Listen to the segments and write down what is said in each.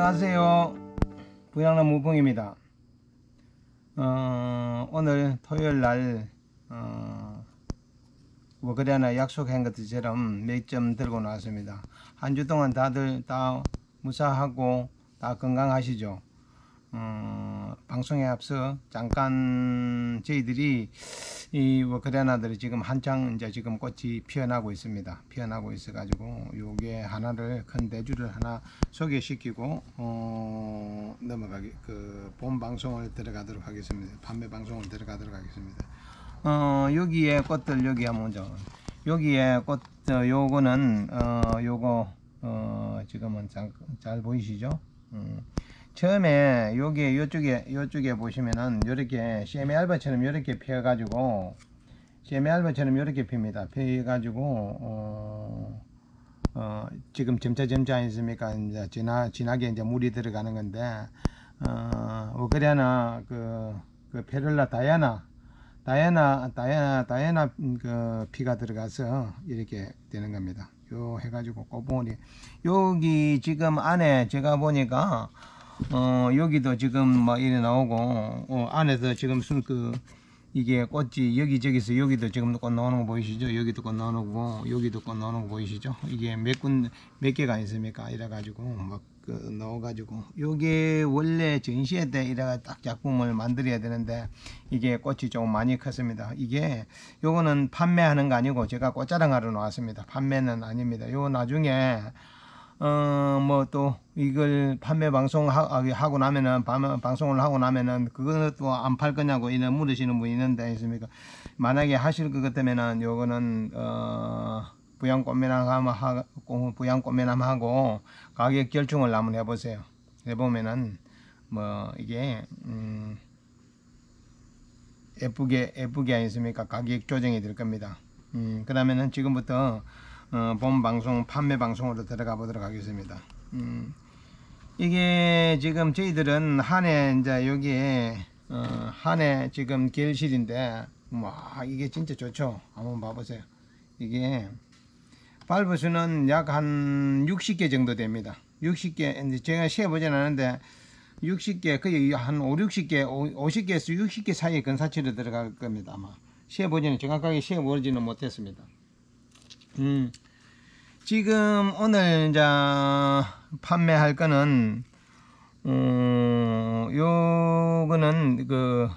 안녕하세요. 부양남 무풍입니다. 오늘 토요일날 뭐 그래 하나 약속한 것처럼 몇 점 들고 나왔습니다. 한 주 동안 다들 다 무사하고 다 건강하시죠? 방송에 앞서 잠깐 저희들이 이 워크레나들이 지금 한창 이제 지금 꽃이 피어나고 있습니다. 피어나고 있어 가지고 요게 하나를 큰 대주를 하나 소개시키고 넘어가기 본 방송을 들어가도록 하겠습니다. 판매 방송을 들어가도록 하겠습니다. 여기에 꽃들 여기 한번 먼저 여기에 꽃 요거는 요거 지금은 잘 보이시죠? 처음에 여기 요쪽에 보시면은 이렇게 세미알바처럼 이렇게 피어가지고 세미알바처럼 이렇게 핍니다. 피어가지고 지금 점차 있습니까? 이제 진하게 이제 물이 들어가는 건데 그래나 그 페를라 다이아나 그 피가 들어가서 이렇게 되는 겁니다. 요 해가지고 꽃봉오리 여기 지금 안에 제가 보니까 여기도 지금 막 이래 나오고 안에서 지금 이게 꽃이 여기저기서 여기도 지금 꽃 나오는 거 보이시죠? 여기도 꽃 나오는 거고 여기도 꽃 나오는 거 보이시죠? 이게 몇 개가 있습니까? 이래 가지고 막 넣어 가지고 요게 원래 전시회 때 이래가 딱 작품을 만들어야 되는데 이게 꽃이 좀 많이 컸습니다. 이게 요거는 판매하는 거 아니고 제가 꽃자랑하러 나왔습니다. 판매는 아닙니다. 요 나중에 뭐 또 이걸 판매 하고 나면은 방송을 하고 나면은 그것도 안 팔 거냐고 이런 물으시는 분이 있는데 있습니까? 만약에 하실 것 같으면은 요거는 부양꽃미남하고 가격 결정을 한번 해보세요. 해보면은 뭐 이게 예쁘게 아니습니까? 가격 조정이 될 겁니다. 그러면은 지금부터 본 방송 판매 방송으로 들어가 보도록 하겠습니다. 이게 지금 저희들은 한해 이제 여기에 한해 지금 결실인데 와 이게 진짜 좋죠. 한번 봐보세요. 이게 발부수는 약 한 60개 정도 됩니다. 60개 이제 제가 세어보진 않았는데 60개 거의 한 50개 50개에서 60개 사이에 근사치로 들어갈 겁니다. 아마 세어보지는 정확하게 세어보지는 못했습니다. 지금 오늘 이제 판매할 거는 요거는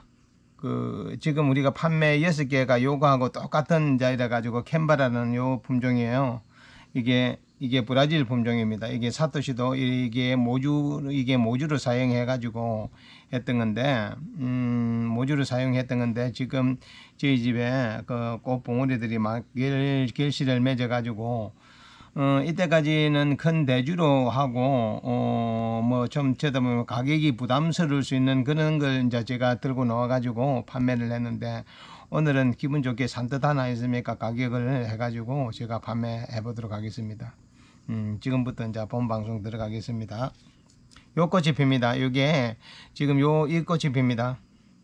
지금 우리가 판매 6개가 요거하고 똑같은 이제 이래 가지고 캔바라는 요 품종이에요. 이게 브라질 품종입니다. 이게 사토시도 이게 모주를 사용해 가지고 했던 건데 모주를 사용했던 건데 지금 저희 집에 그 꽃봉오리들이 막 결실을 맺어 가지고 이때까지는 큰 대주로 하고 뭐 좀 쳐다보면 가격이 부담스러울 수 있는 그런 걸 이제 제가 들고 나와 가지고 판매를 했는데 오늘은 기분 좋게 산뜻 하나 있습니까? 가격을 해 가지고 제가 판매해 보도록 하겠습니다. 지금부터 이제 본 방송 들어가겠습니다. 요 꽃이 핍니다. 요게 지금 이 꽃이 핍니다.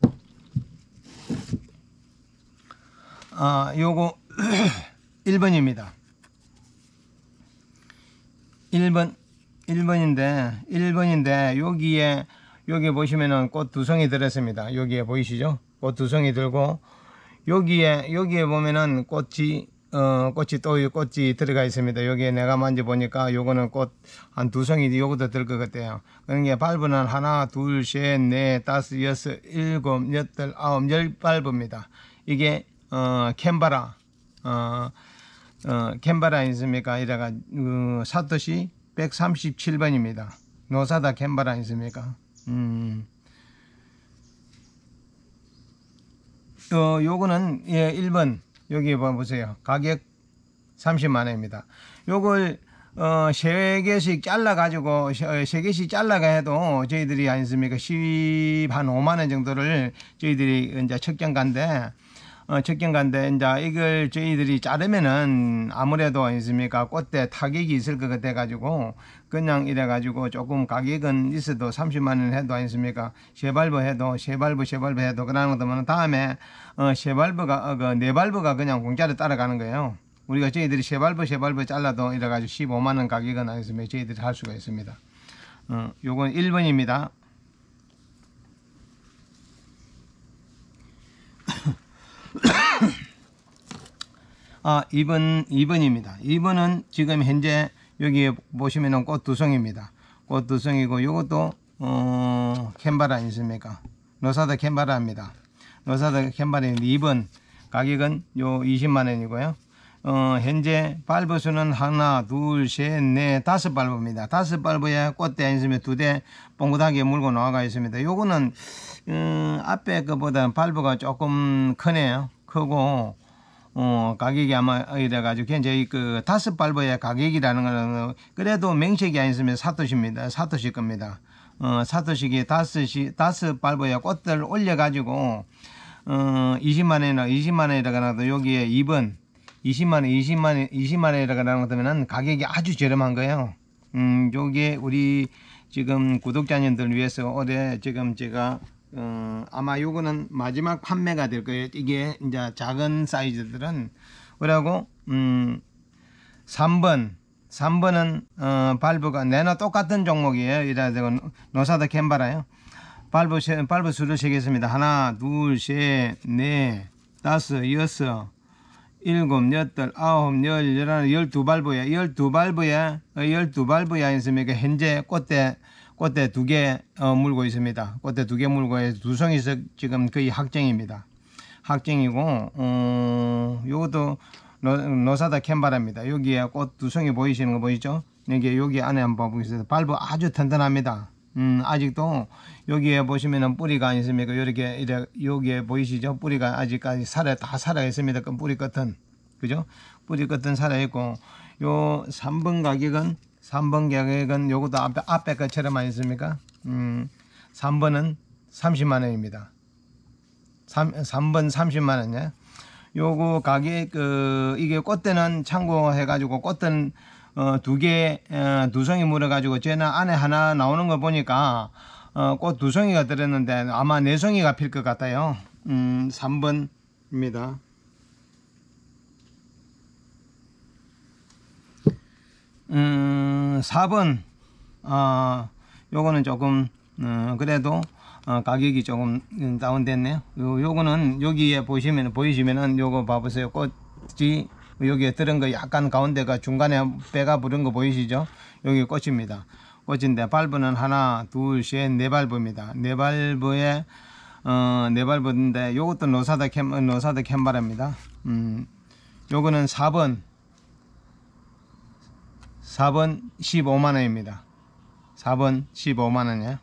요거 1번입니다. 1번인데 여기 보시면은 꽃 두 송이 들었습니다. 여기에 보이시죠? 꽃 두 송이 들고 여기에 보면은 꽃이 꽃이 들어가 있습니다. 여기에 내가 만져보니까 요거는 꽃 한 두 송이 요것도 들 것 같아요. 그러니까 발부는 하나, 둘, 셋, 넷, 다섯, 여섯, 일곱, 여덟, 아홉, 10발부입니다. 이게 캔바라 캔바라 있습니까? 이래가 사토시 137번입니다. 노사다 캔바라 있습니까? 요거는 1번 여기 보세요. 가격 30만원입니다. 요걸 3개씩 잘라 가지고 3개씩 잘라가 해도 저희들이 아니습니까? 한 5만원 정도를 저희들이 이제 척경간데 이제 이걸 저희들이 자르면은 아무래도 아니습니까? 꽃대 타격이 있을 것 같아 가지고 그냥 이래 가지고 조금 가격은 있어도 30만원 해도 아니습니까? 세 발부 해도 그러면 다음에 세 발부가 네 발부가 그냥 공짜로 따라가는 거예요. 우리가 저희들이 세 발부 잘라도 이래 가지고 15만원 가격은 아니습니까? 저희들이 할 수가 있습니다. 요건 1번입니다. 2번입니다. 2번은 지금 현재 여기에 보시면은 꽃 두성입니다. 꽃 두성이고 요것도 캔바라 아니십니까? 노사다 캔바라입니다. 노사다 캔바라인데 2번 가격은 요 20만원이고요. 현재 발버수는 하나, 둘, 셋, 넷, 5발버입니다. 5발버에 꽃대 아니시면 2대 뻥긋하게 물고 나와가 있습니다. 요거는 앞에 거보다 발버가 조금 크네요. 크고 가격이 아마 이래가지고 현재 그 5발버의 가격이라는 거는 그래도 명색이 아니시면 사토시입니다. 사토시 겁니다. 사토시기 5발버의 꽃들 올려가지고 20만원이라고 하도 여기에 2번 20만원이라고 하면 가격이 아주 저렴한 거예요. 요게 우리 지금 구독자님들 위해서 올해 지금 제가 아마 요거는 마지막 판매가 될 거예요. 이게 이제 작은 사이즈들은. 그리고 3번은 발브가 내나 똑같은 종목이에요. 이래가지고 노사다 캔바라요. 발브 수를 세겠습니다. 하나, 둘, 셋, 넷, 다섯, 여섯, 일곱, 여덟, 아홉, 열, 열하나, 12발브에 12발브에 있습니까? 현재 꽃대 2개 물고 있습니다. 꽃대 2개 물고 해서 두성이서 지금 거의 학정입니다. 학정이고 요것도 노사다 캔바라입니다. 여기에 꽃 두성이 보이시는 거 보이죠? 여기 안에 한번 보겠습니다. 발브 아주 튼튼합니다. 아직도 여기에 보시면은 뿌리가 아니십니까? 이렇게 여기에 보이시죠? 뿌리가 아직까지 다 살아 있습니다. 그 뿌리 끝은, 그죠? 뿌리 끝은 살아 있고, 요 3번 가격은 요것도 앞에 것처럼 아니십니까? 3번은 30만원입니다. 3번 30만원이요. 요거 가격, 이게 꽃대는 참고해가지고, 꽃대는, 2개, 두성이 물어가지고, 쟤는 안에 하나 나오는 거 보니까, 꽃 2송이가 들었는데, 아마 4송이가 필 것 같아요. 3번입니다. 음, 4번, 요거는 조금, 그래도, 가격이 조금 다운됐네요. 요거는 여기에 보이시면은 요거 봐보세요. 꽃이 여기에 들은 거 약간 가운데가 중간에 배가 부른 거 보이시죠? 여기 꽃입니다. 꽃인데 발브는 하나, 둘, 셋, 4발브입니다. 4발브에 네 발브인데 요것도 노사다 캔바라입니다. 요거는 4번 15만원입니다. 4번 15만원이에요.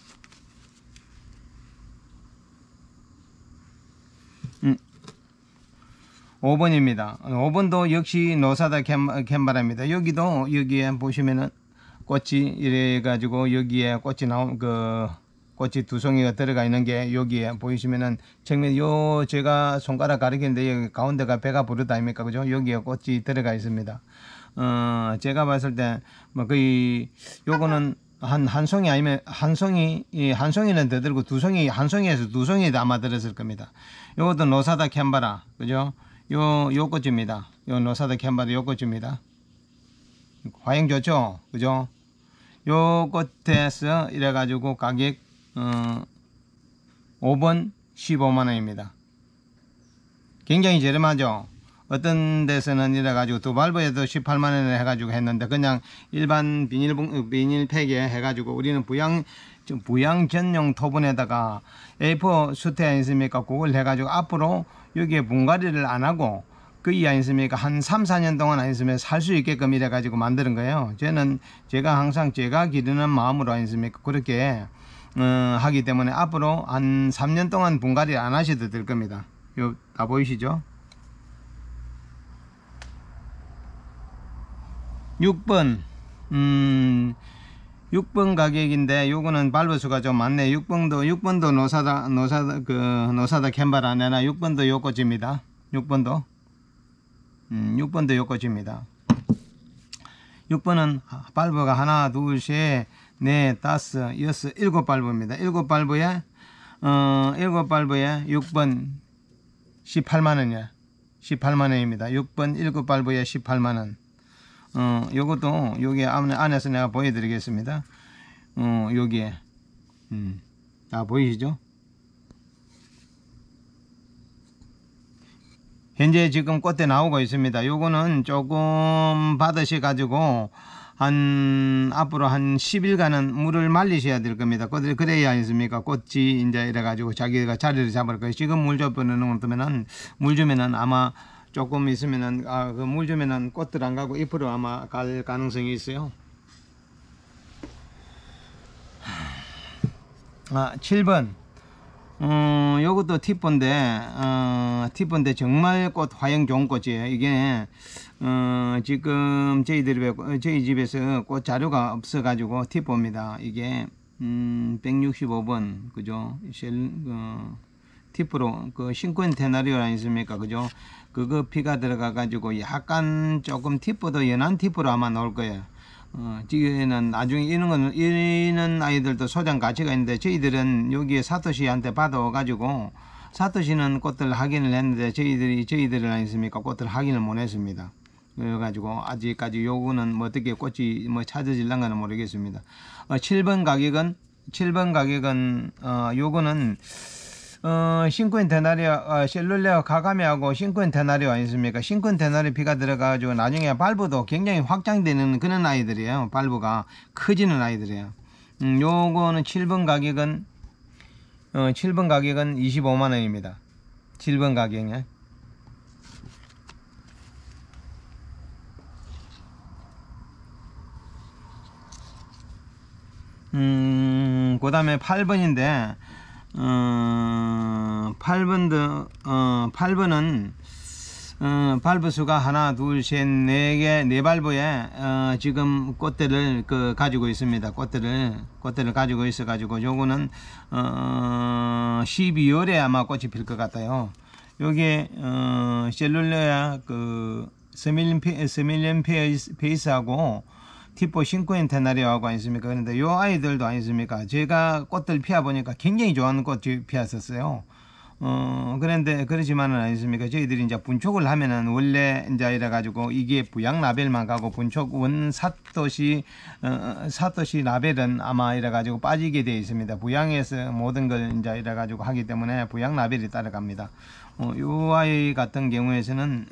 5번입니다. 5번도 역시 노사다 캔바라입니다. 여기에 보시면은 꽃이 이래가지고 여기에 꽃이 꽃이 2송이가 들어가 있는 게 여기에 보이시면은 정면 제가 손가락 가리키는데 여기 가운데가 배가 부르다 아닙니까? 그죠? 여기에 꽃이 들어가 있습니다. 제가 봤을 때 뭐 거의 요거는 한 송이 아니면 한 송이는 더 들고 한 송이에서 2송이 아마 들었을 겁니다. 요것도 노사다 캔바라, 그죠? 요 꽃입니다. 요 노사다 캔바라 요 꽃입니다. 화형 좋죠? 그죠? 요 꽃에서 이래가지고 가격 5번 15만원입니다. 굉장히 저렴하죠? 어떤 데서는 이래가지고 2발브에도 18만원에 해가지고 했는데 그냥 일반 비닐팩에 해가지고 우리는 부양 전용 토분에다가 A4 수태 아니습니까? 그걸 해가지고 앞으로 여기에 분갈이를 안 하고 그이 아니습니까? 한 3, 4년 동안 아니으면 살 수 있게끔 이래가지고 만드는 거예요. 제가 항상 제가 기르는 마음으로 아니습니까? 그렇게 하기 때문에 앞으로 한 3년 동안 분갈이 안 하셔도 될 겁니다. 요 다 보이시죠? 6번 6번 가격인데 요거는 발버수가 좀 많네. 6번도 노사다 캔바라 내나 6번도 요 꽃입니다. 6번도 요 꽃입니다. 6번은 발버가 하나, 둘, 셋, 넷, 다섯, 여섯, 7발버입니다. 7발버에 6번 18만원이야. 18만원입니다. 6번 7발버에 18만원. 요것도 여기 안에서 내가 보여드리겠습니다. 여기에 다 보이시죠? 현재 지금 꽃대 나오고 있습니다. 요거는 조금 받으셔 가지고 앞으로 한 10일간은 물을 말리셔야 될 겁니다. 그래야 아니습니까? 꽃이 이제 이래 가지고 자기가 자리를 잡을 거예요. 지금 물 줘버리는 거면은 물 주면은 아마 조금 있으면은 그 물 주면은 꽃들 안 가고 잎으로 아마 갈 가능성이 있어요. 7번. 요것도 티포인데 정말 꽃 화형 좋은 꽃이에요. 이게 지금 저희 집에서 꽃 자료가 없어 가지고 티포입니다. 이게 165번 그죠? 티프로 그 신권 테나리오 아니십니까? 그죠? 그거 피가 들어가 가지고 약간 조금 티프도 연한 티프로 아마 나올 거예요. 지금은 나중에 이런 아이들도 소장 가치가 있는데 저희들은 여기에 사토시한테 받아가지고 사토시는 꽃들 확인을 했는데 저희들은 아니십니까? 꽃들 확인을 못 했습니다. 그래가지고 아직까지 요거는 뭐 어떻게 꽃이 뭐 찾아질란가는 모르겠습니다. 7번 가격은 요거는 신권 테나리오 셀룰레어 가가미하고 신권 테나리오 아니십니까? 신권 테나리오 피가 들어가가지고 나중에 발부도 굉장히 확장되는 그런 아이들이에요. 발부가 커지는 아이들이에요. 요거는 7번 가격은 25만원입니다. 7번 가격에. 그 다음에 8번인데 8번은 발부수가 하나 둘셋 네개 네 발부에 지금 꽃대를 가지고 있습니다. 꽃대를 가지고 있어 가지고 요거는 12월에 아마 꽃이 필 것 같아요. 요게 셀룰레아 세밀린 페이스하고 티포 신코인 테나리오하고 아니십니까? 그런데 요 아이들도 아니십니까? 제가 꽃들 피워보니까 굉장히 좋아하는 꽃이 피었었어요. 그런데 그러지만은 아니십니까? 저희들이 이제 분촉을 하면은 원래 이제 이래가지고 이게 부양 라벨만 가고 분촉 사토시 라벨은 아마 이래가지고 빠지게 되어 있습니다. 부양에서 모든 걸 이제 이래가지고 하기 때문에 부양 라벨이 따라갑니다. 요 아이 같은 경우에서는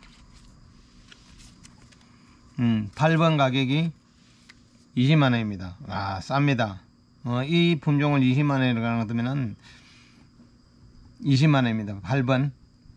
8번 가격이 20만원입니다. 쌉니다. 이 품종을 20만원에 가는 것이면은 20만원입니다. 8번.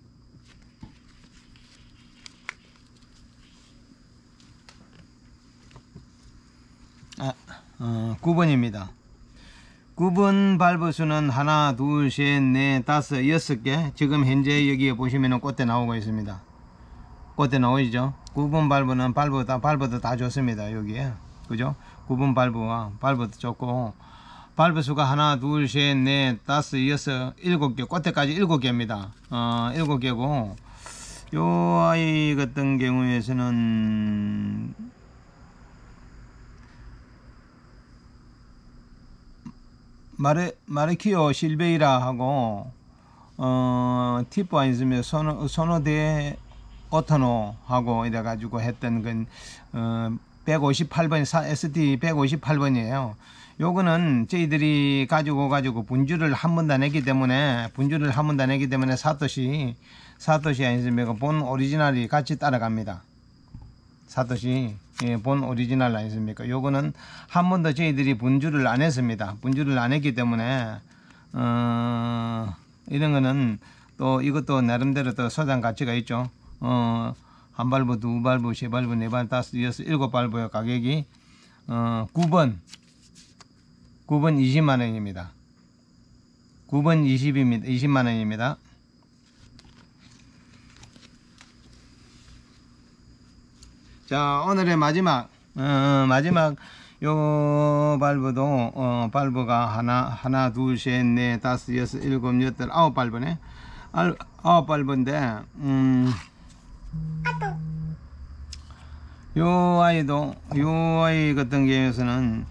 9번입니다. 9번 발부수는 하나, 둘, 셋, 넷, 다섯, 6개. 지금 현재 여기에 보시면은 꽃대 나오고 있습니다. 꽃대 나오시죠? 9번 발부도 다 좋습니다. 여기에. 그죠? 9번 발부도 좋고, 발부수가 하나, 둘, 셋, 넷, 다섯, 여섯, 7개, 꽃대까지 7개입니다. 7개고, 요 아이 같은 경우에서는, 마르키오 실베이라하고, 티포 아니면 소노데 오토노 하고 이래가지고 했던 건 158번 SD 158번이에요. 요거는 저희들이 가지고 분주를 한 번도 안 했기 때문에 사토시 아니십니까? 본 오리지널이 같이 따라갑니다. 사토시 본 오리지널 아니십니까? 요거는 한 번도 저희들이 분주를 안 했습니다. 분주를 안 했기 때문에 이런 거는 또 이것도 나름대로 또 소장 가치가 있죠. 한 발부, 두 발부, 세 발부, 네 발부, 다섯, 여섯, 7발부의 가격이 9번 20만원입니다. 9번 20만원입니다. 자, 오늘의 마지막 요 발부도 발부가 하나 둘 셋 넷 다섯 여섯 일곱 여덟 9발부네. 9발부인데 요 아이 같은 경우에서는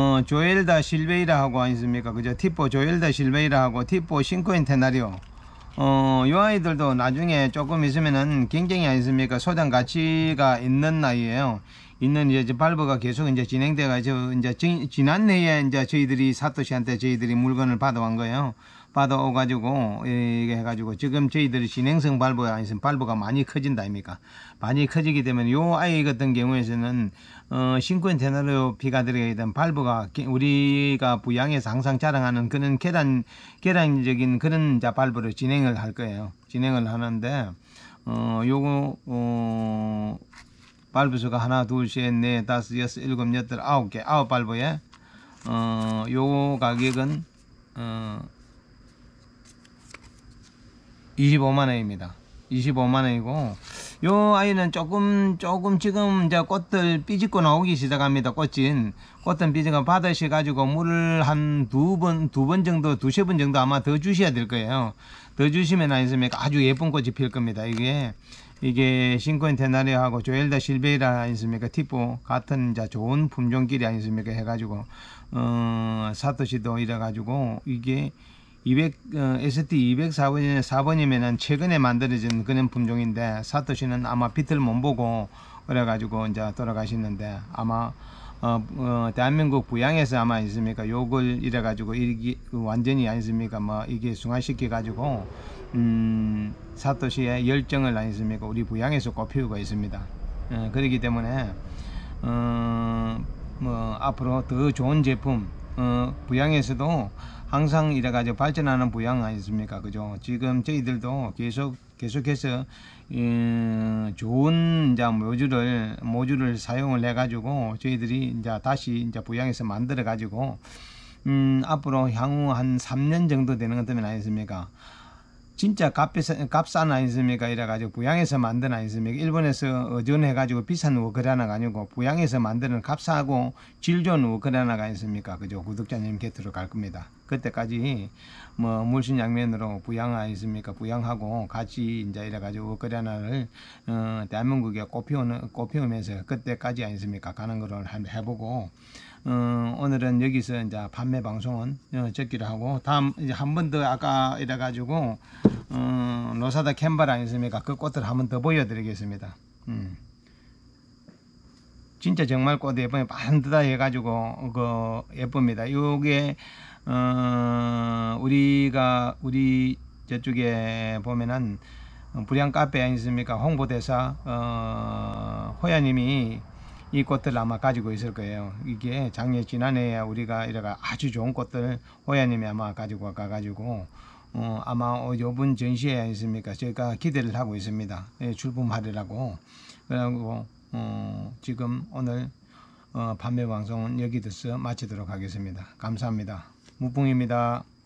조엘다 실베이라하고 아니십니까? 그죠? 티포 조엘다 실베이라하고 티포 신코인 테나리오 요 아이들도 나중에 조금 있으면은 굉장히 아니습니까 소장 가치가 있는 나이에요. 있는 이제 발버가 계속 이제 진행돼 가지고 이제 지난해에 이제 저희들이 사토시한테 저희들이 물건을 받아온 거예요. 받아오 가지고 이게 해가지고 지금 저희들이 진행성 발버가 있으면 발버가 많이 커진다 아닙니까? 많이 커지기 때문에 요 아이 같은 경우에서는 신권 테너리오 피가 들어가게 되면 발버가 우리가 부양에서 항상 자랑하는 그런 계량적인 그런 자 발버를 진행을 할 거예요. 진행을 하는데 요거 발부 수가 하나 둘 셋 넷 다섯 여섯 일곱 여덟 아홉 개 아홉 발부에 요 가격은 25만원입니다. 25만원이고 요 아이는 조금 지금 이제 꽃들 삐집고 나오기 시작합니다. 꽃은 삐지가 받으셔 가지고 물을 한 두 번 정도 두세 번 정도 아마 더 주셔야 될 거예요. 더 주시면 아니습니까 아주 예쁜 꽃이 필 겁니다. 이게 신권 테나리오하고 조엘다 실베이라 아니습니까 티포 같은 이제 좋은 품종끼리 아니습니까 해가지고 사토시도 이래가지고 이게 ST 204번이면은 최근에 만들어진 그런 품종인데 사토시는 아마 빛을 못 보고 그래가지고 이제 돌아가시는데 아마 대한민국 부양에서 아마 있습니까 요걸 이래가지고 이게 완전히 아니습니까 뭐 이게 승화시켜 가지고 사토시의 열정을 아니습니까 우리 부양에서 꼽히고 있습니다. 그렇기 때문에 뭐 앞으로 더 좋은 제품 부양에서도 항상 이래가지고 발전하는 부양 아니십니까 그죠? 지금 저희들도 계속해서 좋은 이제 모듈을 사용을 해가지고 저희들이 이제 다시 이제 부양해서 만들어 가지고 앞으로 향후 한 3년 정도 되는 것 때문에 아니십니까? 진짜 값싼 아니십니까? 이래가지고 부양해서 만든 아니십니까? 일본에서 의존해가지고 비싼 워크라나가 아니고 부양해서 만드는 값싸고 질 좋은 워크라나가 아니십니까? 그죠? 구독자님 곁으로 갈 겁니다. 그때까지 뭐 물순양면으로 부양 아니십니까? 부양하고 같이 이제 이래가지고 워크라나를 대한민국에 꼽히면서 그때까지 아니십니까? 가는 거를 해보고 오늘은 여기서 이제 판매 방송은 적기로 하고 다음 이제 한 번 더 아까 이래가지고 로사다 캔발 아니십니까? 그 꽃을 한 번 더 보여드리겠습니다. 진짜 정말 꽃 예쁘게 반듯하 해가지고 그 예쁩니다. 요게 우리 저쪽에 보면은 불량 카페 아니십니까? 홍보대사 호야님이 이 꽃들 아마 가지고 있을 거예요. 이게 지난해에 우리가 이래가 아주 좋은 꽃들 호야님이 아마 가지고 가가지고 아마 요번 전시회 아니십니까? 저희가 기대를 하고 있습니다. 출품하리라고. 그리고 지금 오늘 판매 방송은 여기서 마치도록 하겠습니다. 감사합니다. 무풍입니다.